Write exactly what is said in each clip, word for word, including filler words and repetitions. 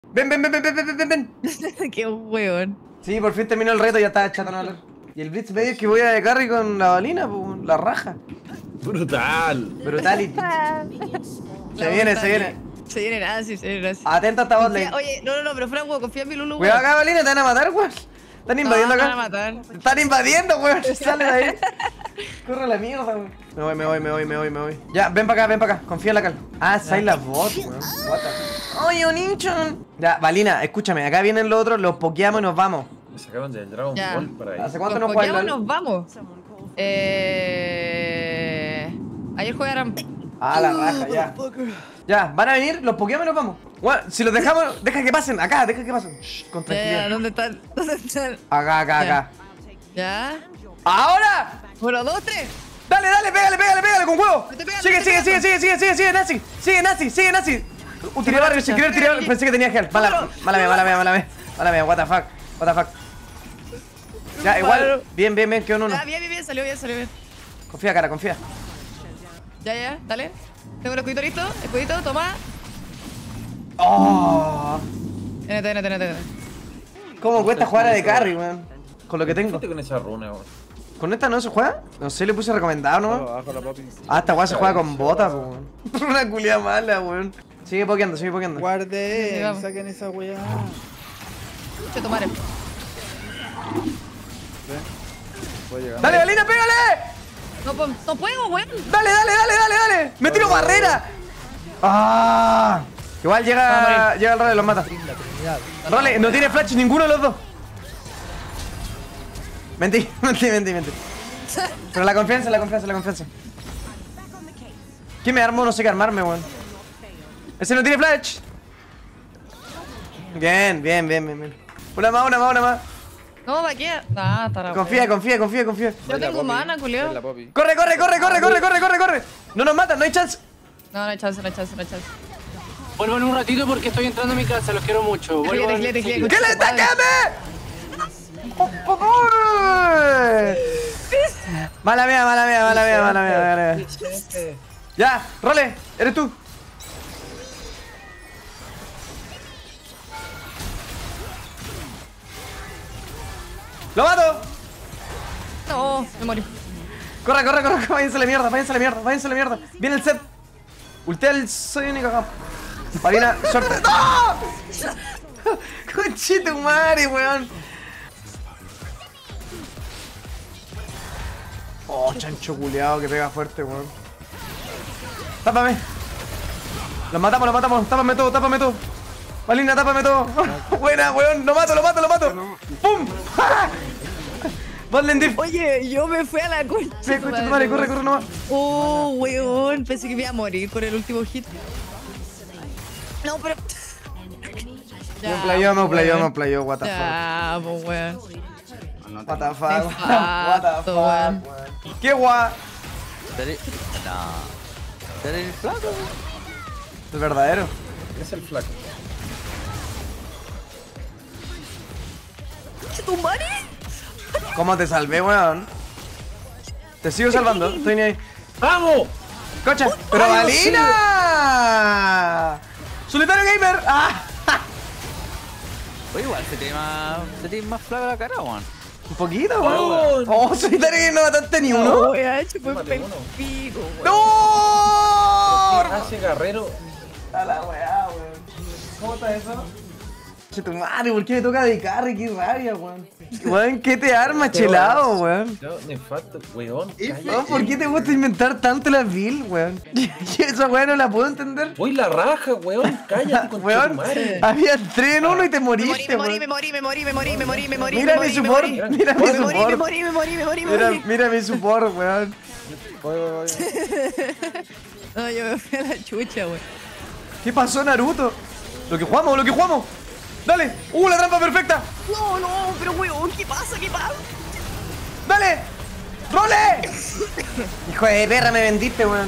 Ven, ven, ven, ven, ven, ven, ven, ven. Qué hueón. Sí, por fin terminó el reto, ya estaba chato no hablar. Y el Blitz medio es que voy a de carry con la balina, po, la raja. Brutal. Brutality. Se viene, se viene. Se viene Nancy, se viene Nancy. Atenta esta bot lane. Oye, no, no, no, pero Frank, weón, confía en mi Lulu, Cuidado acá, balina, te van a matar, weón. Están invadiendo no, acá. Me van a matar. Te están invadiendo, weón. Sale de ahí. Corre la mierda, weón. Me voy, me voy, me voy, me voy, me voy. Ya, ven para acá, ven para acá. Confía en la cal. Ah, Sai la bot, weón. What the... Oye, un hinchón. Ya, balina, escúchame. Acá vienen los otros, los pokeamos y nos vamos. Me sacaron del Dragon Ya. Ball para ahí. ¿Hace cuánto Nos no juegas pokeamos, LOL? nos vamos. Eh... Ayer jugaron... Ah, la raja, ya. Ya, van a venir, los pokeamos y nos vamos. Bueno, si los dejamos, deja que pasen, acá, deja que pasen. Shh, con Ya, tranquilidad. ¿dónde están? ¿Dónde están? Acá, acá, Ya. acá. ¿Ya? ¡Ahora! Uno, dos, tres. Dale, dale, pégale, pégale, pégale con huevo. Te pega, Sigue, te sigue, pega. sigue, sigue, sigue, sigue, sigue, Nazi. Sigue, Nazi, sigue, Nazi. Uh, tiré barrio, sin querer tiré barrio. Pensé que tenía gel. Mala, mala mía, mala mía, mala mía. Mala mía, what the fuck, what the fuck. Ya, igual. Bien, bien, bien, quedó en uno. Ya, bien, bien, bien, salió bien, salió bien. Confía, cara, confía. Ya, ya, dale. Tengo el escudito listo, escudito, toma. Oh. N T, N T, N T. ¿Cómo cuesta jugar a de carry, weón? Con lo que tengo. Con esa runa, weón. ¿Con esta no se juega? No sé, le puse recomendado, ¿no? Abajo la papi. Ah, esta weá se juega con botas, weón. Una culia mala, weón. Sigue pokeando, sigue pokeando. Sí, Guarden, vamos. saquen esa weá. Che, tomar. Voy llegando. ¡Dale, Galina, pégale! No, po- no puedo, weón. ¡Dale, dale, dale, dale, dale! ¡Me tiro barrera! ¡Ah! Igual Va a llega, morir. llega el Role y los mata. Role, no tiene flash ninguno de los dos. Mentí, mentí, mentí, mentí. Pero la confianza, la confianza, la confianza. ¿Qué me armo? No sé qué armarme, weón. Ese no tiene flash. Bien, bien, bien, bien, bien. Una más, una más, una más. No, ¿para qué? Nah, está la Confía, weón. confía, confía, confía. Yo tengo mana, Es la culeo. papi. Corre, corre, corre, corre, corre, corre, corre, corre. No nos matan, no hay chance. No, no hay chance, no hay chance, no hay chance. Vuelvan un ratito porque estoy entrando a mi casa, los quiero mucho. Desglé, Vuelvan. desglé, desglé, ¡Que le escucha, madre. ataqueme! ¡Por favor! Mala mía, mala mía, mala mía, mala mía, mala mía. Ya, Role, eres tú. ¡Lo mato! No, me morí. Corre, corre, corre, váyanse a la mierda, váyanse a la mierda, váyanse a la mierda. Viene el set. Ultea el soy único acá. Marina, suerte. ¡No! Conchito madre, weón. Oh, chancho culeado que pega fuerte, weón. Tápame. Los matamos, los matamos. Tápame todo, tápame todo. Malina, tápame todo. Buena, weón. Lo mato, lo mato, lo mato. ¡Pum! Botlane diff. Oye, yo me fui a la concha. Sí, concha tu madre, corre, corre nomás. Oh, weón. Pensé que me iba a morir con el último hit. No, pero. Me playó, me playó, me playó, what the fuck. Ya, pues, weón. What the fuck, what the Nefasto, fuck, weón. weón. Qué guay. Dale. No. Dale el flaco. El verdadero. ¿Qué es el flaco? ¿Qué tu madre? ¿Cómo te salvé, weón? Te sigo salvando, estoy ni ahí. ¡Vamos! ¡Cocha! ¡Pero Valina! ¡Solitario Gamer! ¡Ah! Oye, igual se tiene más. Se tiene más flaco la cara, weón. Un poquito, weón. Oh, Solitario Gamer no mataste ni uno. No, ya, hecho fue Mate uno. pico, weón. ¡No! Hace Guerrero. A la weá, weón. ¿Cómo está eso? Che, tu madre, ¿por qué me toca de carry? Qué rabia, weón. Weón, ¿qué te arma, chelado, weón? Yo, nefasto, weón. Weón, cállate. ¿por qué te gusta inventar tanto la build, weón? Yo esa weá no la puedo entender. Voy la raja, weón. Cállate con tu Weón, madre. había tres en uno y te Me morí, moriste, me morí, me weón. morí, me morí, me morí, me morí, me morí, Mira me mi morí, me support, morí. mira mi Me morí, me support. morí, me morí, me morí, me Mira, morí. mira mi support, weón. Voy, voy, voy. No, yo me fui a la chucha, weón. ¿Qué pasó, Naruto? Lo que jugamos, lo que jugamos. Dale. ¡Uh, la trampa perfecta! No, no, pero weón, ¿qué pasa? ¿Qué pasa? ¡Dale! ¡Role! Hijo de perra, me vendiste, weón.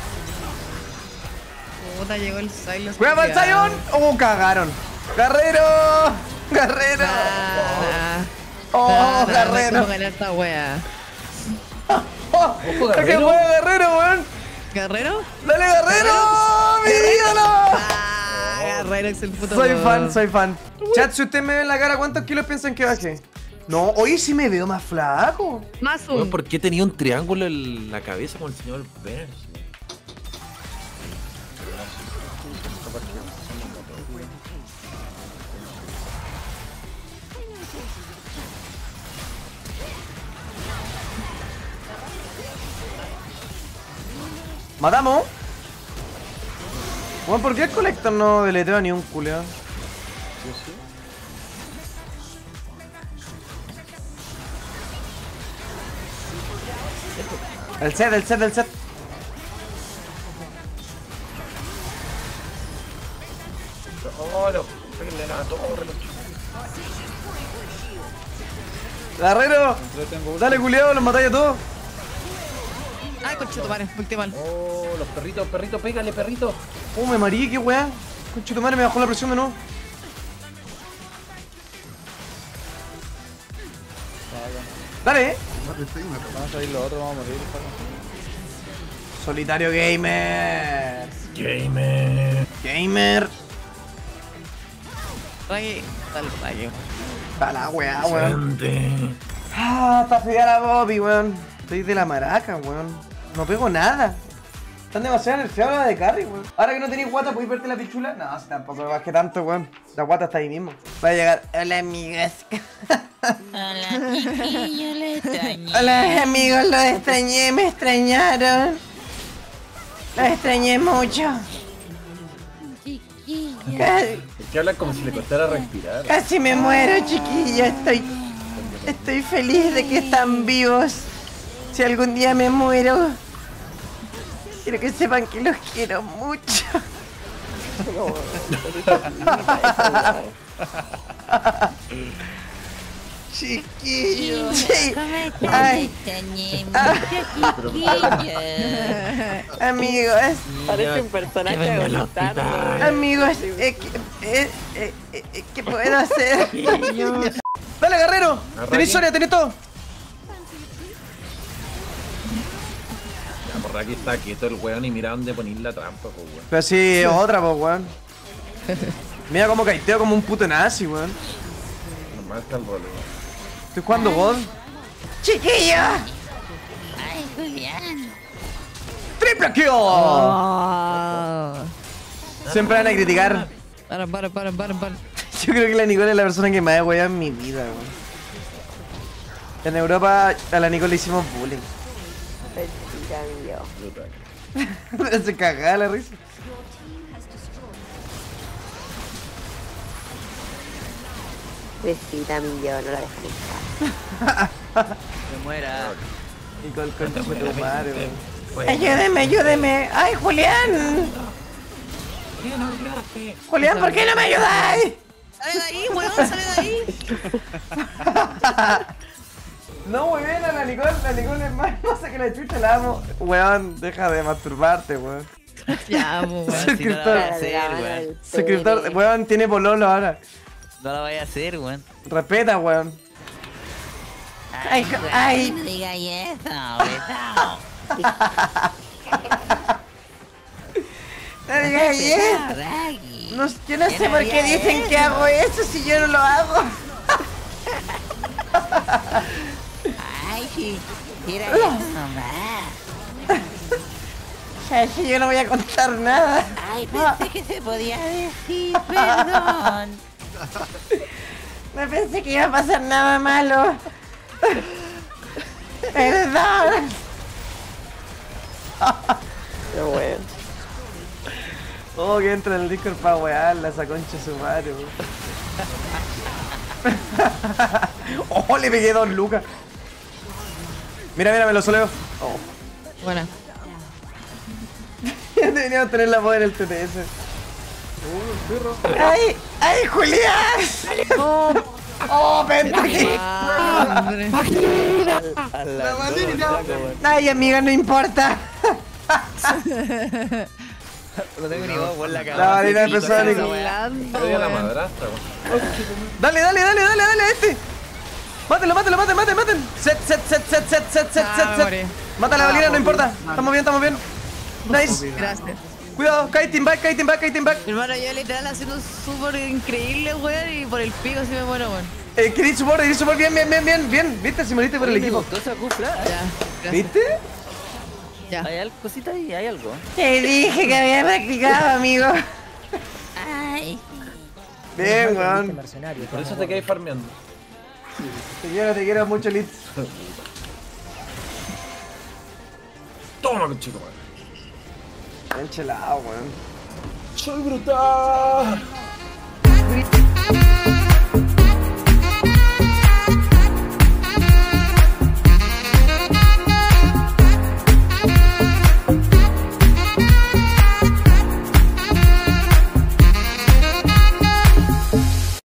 Puta, llegó el Silas. ¡Cuidado al Zion! ¡Oh, cagaron! ¡Guerrero! ¡Guerrero! Ah, ¡Oh, nah, nah, no hay Guerrero! cómo ganar esta wea. ¡Oh! Ojo, ¡Que Guerrero. juega Guerrero, weón! ¿Guerrero? ¡Dale, Guerrero! ¡Mi ídolo! Ah, Ya, Reinox el puto. Soy fan, soy fan. Chat, si usted me ve en la cara, ¿cuántos kilos piensan que bajé? No, hoy sí me veo más flaco. Más Weón, un. ¿por qué tenía un triángulo en la cabeza con el señor Burns? ¿Matamos? Bueno, ¿por qué el Collector no deletea ni un culeado? El set, el set, el set. Oh, no. Péguenle la torre, los Guerrero, Tengo dale culeado, los matáis a todos. Ay, conchito, madre, ulti mal. Oh, los perritos, perritos, pégale, perrito. Oh, me marí, qué weá. Conchito madre, me bajó la presión de nuevo. Dale, eh. Van a salir los otros, vamos a morir. Solitario gamer. Gamer. Gamer. Raggy. Dale, Raggy. Está la weá, weón. Grande. Ah, está fea la Bobby, weón. Estoy de la maraca, weón. No pego nada. Están demasiado nerfeados la de carry, weón. Ahora que no tenéis guata, ¿podéis verte la pichula? No, si tampoco me bajé tanto, weón. La guata está ahí mismo. Va a llegar. Hola, amigas. Hola, chiquillo, le extrañé. Hola, amigos, los extrañé, me extrañaron. Los extrañé mucho. Chiquillo. Casi, Es que hablan como si le costara respirar. casi me muero, chiquillos. Estoy, estoy feliz de que están vivos. Si algún día me muero, quiero que sepan que los quiero mucho. Chiquillo. Sí. ¿Cómo estás? Ay, Te extrañé mucho, chiquillo. amigos, Parece un personaje agonizando. amigos, eh, que- eh, eh, eh, eh, ¿qué puedo hacer? Dale, guerrero. Tenés Soria, tenés todo. Ya, por aquí está quieto el weón y mira dónde poner la trampa, pues weón. Pero sí, otra, pues, weón. Mira cómo caiteo como un puto nazi, weón. Normal está el rol, weón. Estoy jugando God. ¡Chiquillo! Ay, Julián. ¡Triple kill! Oh. Siempre van a criticar. Para, para, para, para, para. Yo creo que la Nicole es la persona que más he weado en mi vida, weón. En Europa a la Nicole le hicimos bullying. Mentira, mío. Se cagaba la risa. Besita, mi yo, no la dejo nunca. Se muera. Nicole con tu madre, weón. Bueno, Ayúdeme, ayúdeme. ¡Ay, Julián! Julián, ¿por qué no me ayudáis? Sale de ahí, weón, sale de ahí. No, muy bien, a la Nicole, la Nicole es más hermosa que la chucha, la amo. Weón, deja de masturbarte, weón. Ya, amo, weón. Si no la voy a hacer, weón. Suscriptor, weón, tiene pololo ahora. No la voy a hacer, weón. Respeta, weón. Ay, Ay, ay. no digas eso, besao. No digas eso. Raggy. No, yo no sé por qué dicen que hago eso si yo no lo hago. Ay, sí. Mira eso nomás. Ya, que yo no voy a contar nada. Ay, pensé que se podía decir, perdón. No pensé que iba a pasar nada malo. Perdón. Qué bueno. Oh, que entra en el Discord para wearla, esa concha de su madre, weón. Oh, le pegué dos lucas. Mira, mira, me lo soleo. Oh. Buena. Ya deberíamos tener la poder en el T T S. ¡Ay! ¡Ay, Julián! ¡Oh! ¡Oh, vente aquí! Madre. A la ¡Ay, amiga, no importa! No tengo ni voz, weón, la cara. La varina empezó a Esa Nico. weá. yo voy a la madrastra, weón. ¡Dale, dale, dale, dale, dale, a este! ¡Mátelo, mátelo, mátelo, mátelo, mátelo! ¡Set, set, set, set, set, set, set, Ah, set, me set! morí. ¡Mátala, Valina, no importa! Estamos bien, estamos bien. Nice. Gracias. Cuidado, cae team back, cae team back, cae team back. Hermano, yo literal haciendo súper increíble, weón, y por el pico así me muero, weón. Eh, querí support, querí support, bien, bien, bien, bien, bien. ¿Viste? Si moriste por el Oye, me equipo. gustó esa cupla. Ya, gracias. ¿Viste? Ya. Hay algo, cosita ahí, hay algo. Te dije que había practicado, amigo. Ay. Bien, weón. Por eso te quedé farmeando. Te quiero, te quiero mucho, Litz. Toma, chico, Bien chelado, weón. Soy brutal.